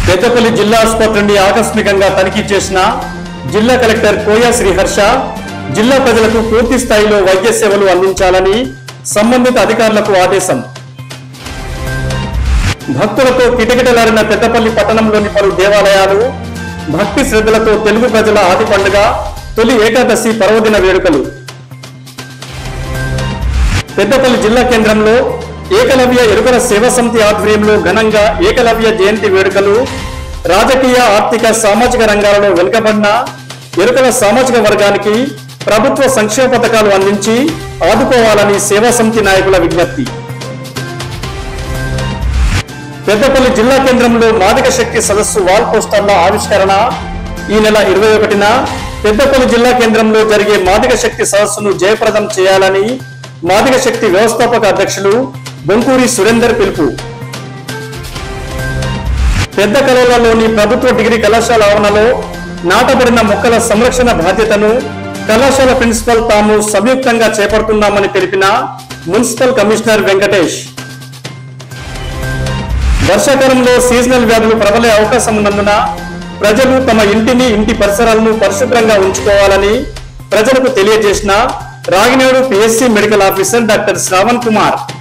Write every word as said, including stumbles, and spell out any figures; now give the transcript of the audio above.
పెద్దపల్లి జిల్లా ఆసుపత్రిని ఆకస్మికంగా తనిఖీ చేసిన జిల్లా కలెక్టర్ కోయా శ్రీహర్ష జిల్లా ప్రజలకు పూర్తి స్థాయిలో వైద్య సేవలు అందించాలని సంబంధిత అధికారులకు ఆదేశం. భక్తులతో కిటకిటలాడిన పెద్దపల్లి పట్టణంలోని పలు దేవాలయాలు భక్తి శ్రద్ధలతో తెలుగు ప్రజల ఆది పండుగ తొలి ఏకాదశి పర్వదిన వేడుకలు. పెద్దపల్లి జిల్లా కేంద్రంలో ఏకలవ్య ఎరుకల సేవా సమితి ఆధ్వర్యంలో ఘనంగా ఏకలవ్య జయంతి వేడుకలు. రాజకీయ, ఆర్థిక, సామాజిక రంగాలలో వెనుకబడిన ఎరుకల సామాజిక వర్గానికి ప్రభుత్వ సంక్షేమ పథకాలు అందించి ఆదుకోవాలని సేవా సమితి నాయకుల విజ్ఞప్తి. పెద్దపల్లి జిల్లా కేంద్రంలో మాదిక శక్తి సదస్సు వాల్ పోస్టర్ల ఆవిష్కరణ. ఈ నెల ఇరవై ఒకటిన పెద్దపల్లి జిల్లా కేంద్రంలో జరిగే మాదిక శక్తి సదస్సును జయప్రదం చేయాలని మాదిక శక్తి వ్యవస్థాపక అధ్యక్షులు బొంకూరి సురేందర్ పిలుపు. పెద్ద కలోలలోని ప్రభుత్వ డిగ్రీ కళాశాల ఆవరణలో నాటబడిన మొక్కల సంరక్షణ బాధ్యతను కళాశాల ప్రిన్సిపల్ తాము సంయుక్తంగా చేపడుతున్నామని తెలిపిన మున్సిపల్ కమిషనర్ వెంకటేష్. వర్షాకాలంలో సీజనల్ వ్యాధులు ప్రబలే అవకాశం ఉన్నందున ప్రజలు తమ ఇంటిని, ఇంటి పరిసరాలను పరిశుభ్రంగా ఉంచుకోవాలని ప్రజలకు తెలియజేసిన Ragineedu PSC medical officer doctor Shravan Kumar.